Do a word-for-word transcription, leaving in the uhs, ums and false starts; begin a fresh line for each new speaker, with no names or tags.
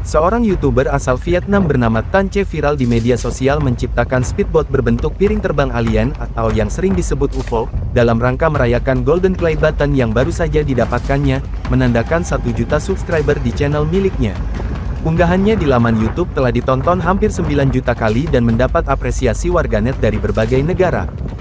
Seorang YouTuber asal Vietnam bernama Tan Che viral di media sosial menciptakan speedboat berbentuk piring terbang alien atau yang sering disebut U F O, dalam rangka merayakan Golden Play Button yang baru saja didapatkannya, menandakan satu juta subscriber di channel miliknya. Unggahannya di laman YouTube telah ditonton hampir sembilan juta kali dan mendapat apresiasi warganet dari berbagai negara.